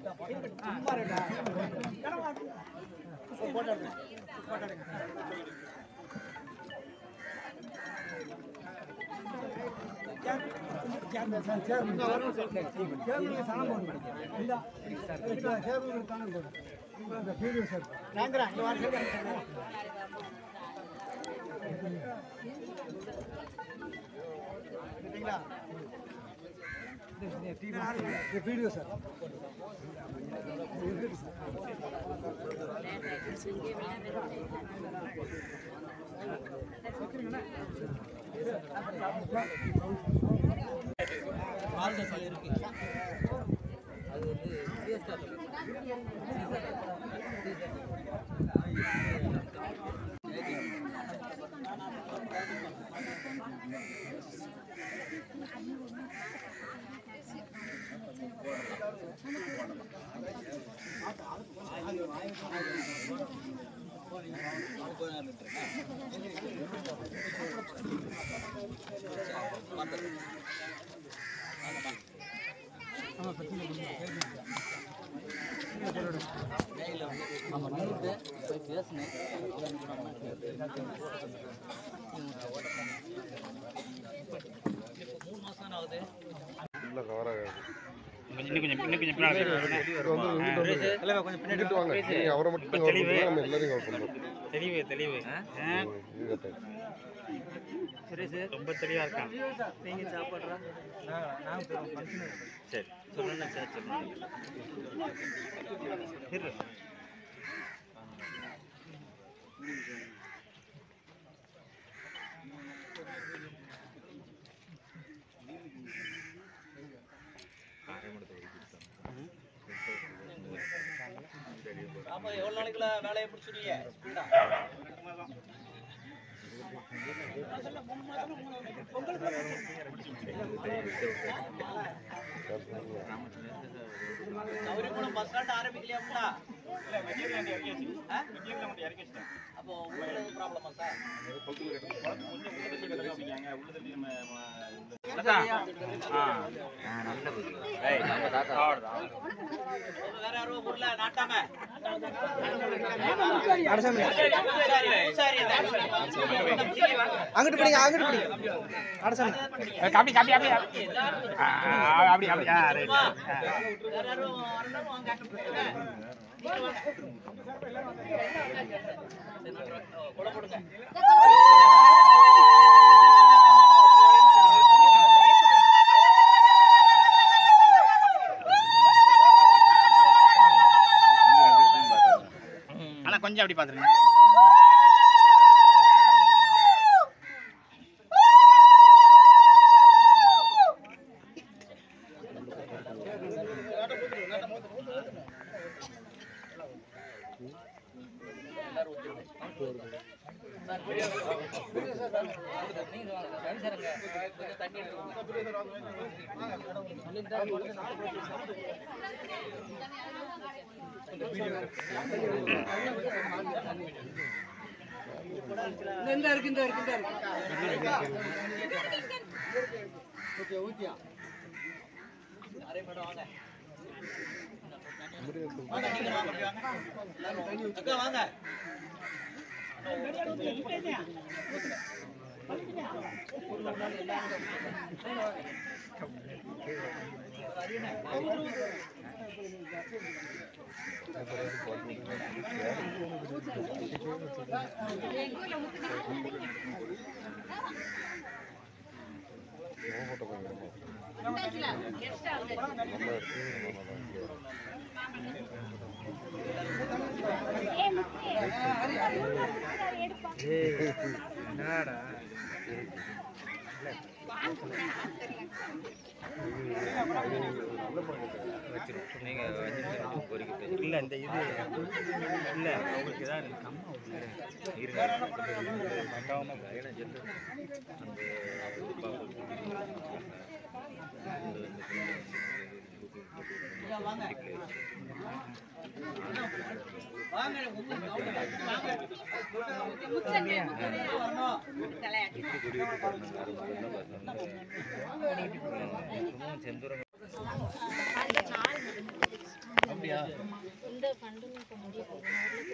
Video sir ரொம்ப தெளிவா இருக்கான். நீங்க சாப்பிடுறா சரி சொல்லுங்க சார் சொல்லுங்க. அப்ப எவ்வளவு நாளைக்குள்ள வேலையை முடிச்சுடுவீங்க? சௌரியகுளம் பஸ் ஸ்டாண்ட் ஆரம்பிக்கலையாம்ல? அப்போ உங்களுக்கு ப்ராப்ளமா சார்? வேற யாரும் ஊர்ல நாட்டாம அங்கிட்டு பிடிங்க அங்கிட்டு பிடிங்க அடசாமி காப்பி காப்பி காப்பி அப்படி அப்படி வேற யாரும் வாங்க கொலை போடுங்க. ஆனா கொஞ்சம் அப்படி பாத்துருங்க. இந்த இருக்கு ஓகே ஓகே அரே மேடம் வாங்க. வாங்க நீங்க வாங்க அக்கா வாங்க. இல்ல இந்த இது இல்ல உங்களுக்கு ஏதாவது இந்த ஃபண்டு இப்ப முடிய போகுது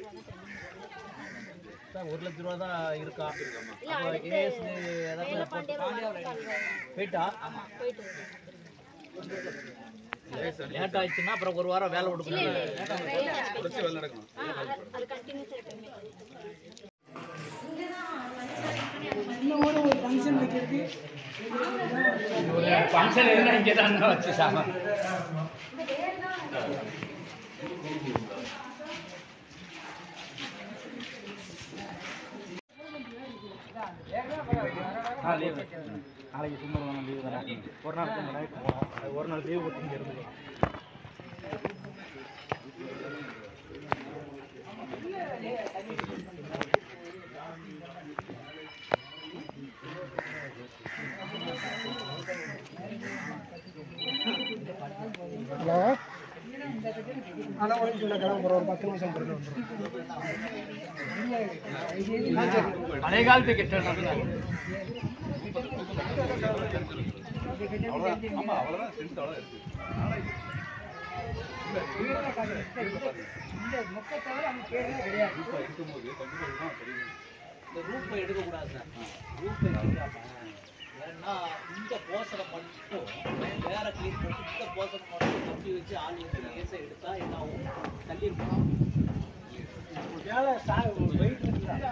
1 லட்ச ரூபா தான் இருக்கா? இல்ல அப்ப அடுத்து ஏஎஸ்ல ஏதாவது வேலை பாண்டியா போயிட்டா? ஆமா போயிட்டு லேட் ஆயிடுச்சுன்னா அப்புறம் ஒரு வாரம் வேலை விடுக்கணும். அது கண்டினியூஸா எப்பவுமே ஃபங்க்ஷன் எதுனா இங்கே தான் வச்சு சாமா நாளைக்கு சுந்தரம் லீவு தானே ஒரு நாள் நைட்டு போகணும் ஒரு நாள் லீவு கொடுத்து இங்கே இருந்து ஹலோ ஆனால் ஒரு கிளம்புறோம் ஒரு 10 நிமிஷம் பிறகு வந்துடும். பழைய காலத்து கிட்ட இந்த ரூப்பை எடுக்கக்கூடாது சார். ரூப்பை எடுக்காம ஏன்னா இந்த போசனை மட்டும் வேற கிளீன் பண்ணி இந்த போசனை மட்டும் தப்பி வச்சு ஆள் வந்து கேஸை எடுத்தா என்ன ஆகும்? தள்ளி இருக்கும். வெயிட்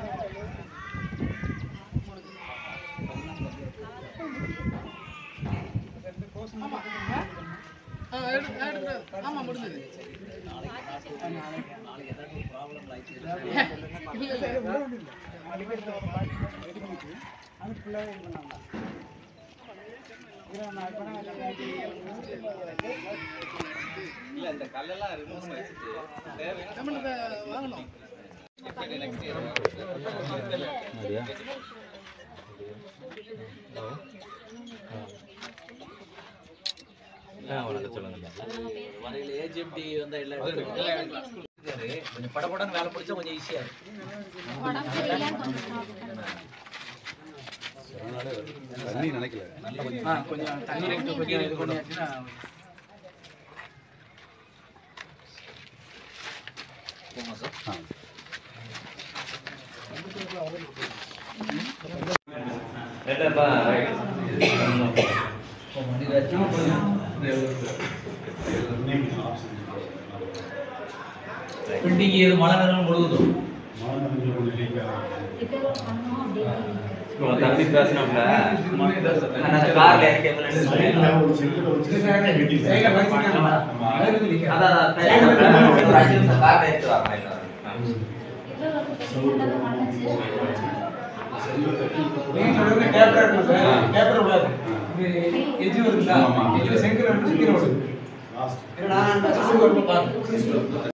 நாளைக்கு ஏதாவது ப்ராப்ளம் ஆயிடுச்சு இல்ல இந்த கல்லெல்லாம் ரிமூவ் பண்ணி வச்சுட்டு வாங்கணும். வரையில ஏஜிஎம்டி வந்து எல்லாம் கொஞ்சம் படப்படன்னு வேலை முடிச்சா கொஞ்சம் ஈஸியா இருக்கும். உடம்பு சரியில்லைன்னு தண்ணி நினைக்கல கொஞ்சம் தண்ணி கொஞ்சம் இது பண்ணியாச்சுன்னா போமா சார். பில்டிங் இது மழை நேரம் முழுவதும் தம்பி பேசினோம்ல கார்ல செங்கல்